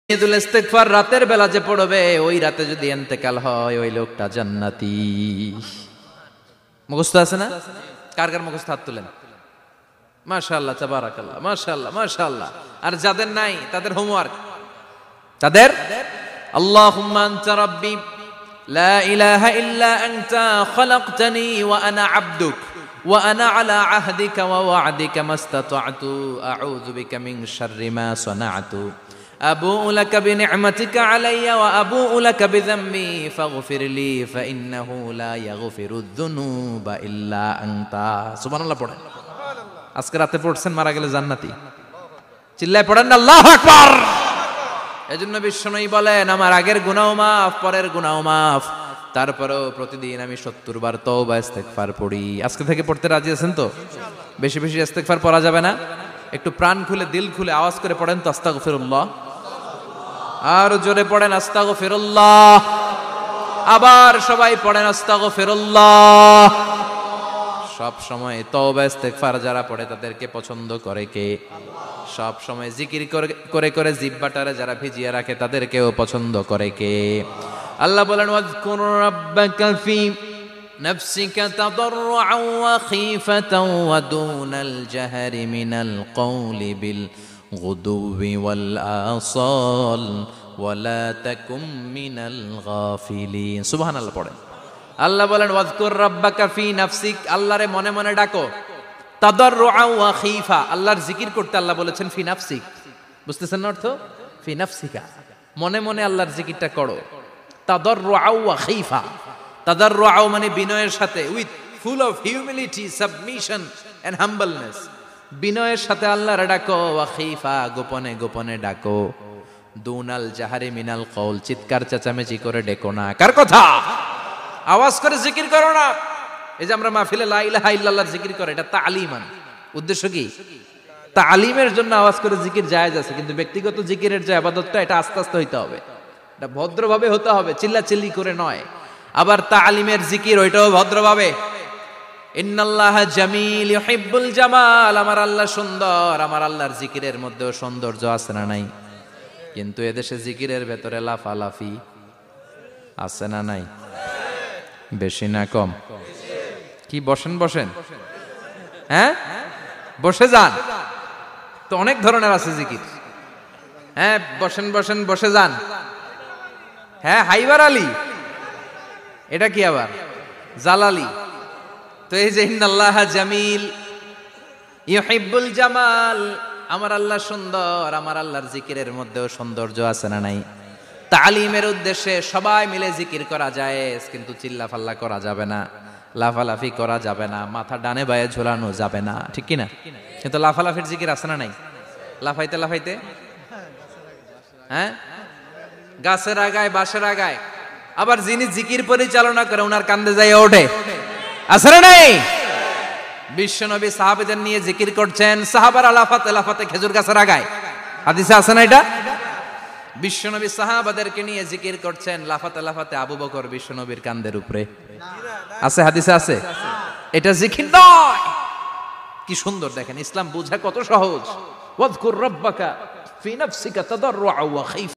ঈদুল ইস্তিগফার রাতের বেলা যে পড়বে ওই রাতে যদি ইন্তেকাল হয় ওই লোকটা জান্নাতি। মুখস্থ আছে না? কার কার মুখস্থ হাত তুলেন। মাশাআল্লাহ, তাবারাকাল্লাহ, মাশাআল্লাহ, মাশাআল্লাহ। আর যাদের নাই তাদের হোমওয়ার্ক, তাদের আল্লাহুম্মা আনতা রাব্বি লা ইলাহা ইল্লা আনতা খালাকতানি ওয়া আনা আবদুক ওয়া আনা আলা আহদিকা ওয়া ওয়া'দিকা মাস্তাতা'তু আউযু বিকা মিন শাররি মা সানা'তু আবুউ লাকা বিনি'মাতিকা আলাইয়া ওয়া আবুউ লাকা বিযামবি ফাগফিরলি ফাইন্নাহু লা ইয়াগফিরুয যুনুবা ইল্লা আনতা। সুবহানাল্লাহ পড়েন। আজকে রাতে পড়ছেন, মারা গেলে জান্নাতি। চিল্লায় পড়েন না আল্লাহু আকবার। এজন্য বিশ্বনবী বলেন আমার আগের গুনাহ মাফ, পরের গুনাহ মাফ, তারপরেও প্রতিদিন আমি 70 বার তওবা ইস্তিগফার পড়ি। আজকে থেকে পড়তে রাজি আছেন তো? বেশি বেশি ইস্তিগফার পড়া যাবে না? একটু প্রাণ খুলে দিল খুলে আওয়াজ করে পড়েন তো আস্তাগফিরুল্লাহ। আর জোরে পড়েন আস্তাগফিরুল্লাহ। আবার সবাই পড়েন আস্তাগফিরুল্লাহ। সব সময় তওবা ইস্তিগফার যারা পড়ে তাদেরকে পছন্দ করে কে? সব সময় জিকির করে করে জিহ্বাটারে যারা ভিজিয়ে রাখে তাদেরকেও পছন্দ করে কে? আল্লাহ বলেন ওয়াজকুর রাব্বাকা ফি নাফসিকা তাদাররুআন ওয়া খীফাতান ওয়া দুনাল জাহরি মিনাল কওলি বিল গুদুবি ওয়াল আসাল ওয়া লা তাকুম মিনাল গাফিলিন। সুবহানাল্লাহ পড়েন। আল্লাহ বলেন ওয়াজকুর রাব্বাকা ফি নাফসিক, আল্লাহরে মনে মনে ডাকো। তাদাররুআন ওয়া খীফা, আল্লাহর জিকির করতে আল্লাহ বলেছেন ফি নাফসিক। বুঝতেছেন না অর্থ? ফি নাফসিকা, মনে মনে আল্লাহর জিকিরটা করো। তাদাররুআন ওয়া খীফা, তাদাররুআ মানে বিনয়ের সাথে, with full of humility, submission and humbleness. বিনয়ের সাথে আল্লাহরে ডাকো। ওয়া খীফা, গোপনে গোপনে ডাকো। দুনাল জাহারি মিনাল কওল, চিৎকার চেঁচামেচি করে ডেকো না। কার কথা? আওয়াজ করে জিকির করো না। এই যে আমরা মাহফিলে লা ইলাহা ইল্লাল্লাহর জিকির করে, এটা তালিমান। উদ্দেশ্য কি? তালিমের জন্য আওয়াজ করে জিকির জায়েজ আছে, কিন্তু ব্যক্তিগত জিকিরের যে ইবাদতটা এটা আস্তে আস্তে হইতে হবে, এটা ভদ্রভাবে হতে হবে, চিল্লাচিল্লি করে নয়। আবার তালিমের জিকির ওইটাও ভদ্রভাবে। ইন্নাল্লাহা জামিল ইউহিব্বুল জামাল, আমার আল্লাহ সুন্দর, আমার আল্লাহর জিকিরের মধ্যেও সৌন্দর্য আছে না নাই? কিন্তু এদেশে জিকিরের ভেতরে লাফালাফি আছে না নাই? বেশি না কম? কি বসেন বসেন, হ্যাঁ বসে যান তো, অনেক ধরনের আছে জিকির। হ্যাঁ বসেন বসেন, বসে যান। হ্যাঁ হাইবার আলী, এটা কি আবার জালালি? তো এই যে ইন্নাল্লাহা জামিল ইউহিব্বুল জামাল, আমার আল্লাহ সুন্দর, আমার আল্লাহর জিকিরের মধ্যেও সৌন্দর্য আছে না নাই? তালিমের উদ্দেশ্যে সবাই মিলে জিকির করা যায়, কিন্তু চিল্লাফাল্লা করা যাবে না, লাফালাফি করা যাবে না, মাথা ডানে বায়ে ঝোলানো যাবে না, ঠিক কি না? কিন্তু লাফালাফির জিকির আছে না নাই? লাফাইতে লাফাইতে, হ্যাঁ গাছের আগায় বাঁশের আগায়। আবার যিনি জিকির পরিচালনা করে ওনার কান্দে যাই ওঠে, আছে না নাই? বিশ্বনবী সাহাবীদের নিয়ে জিকির করছেন, সাহাবারা লাফাতে লাফাতে খেজুর গাছের আগায়। হাদিসে আছে না এটা? বিশ্বনবী সাহাবাদেরকে নিয়ে জিকির করছেন, লাফাতে লাফাতে আবু বকর বিশ্বনবীর কান্দের উপরে। আছে, হাদিসে আছে। এটা জিকির নয়। কি সুন্দর দেখেন, ইসলাম বুঝা কত সহজ। ওয়াজকুর রাব্বাকা ফি নাফসিকা তাদাররুআ ওয়া খীফা।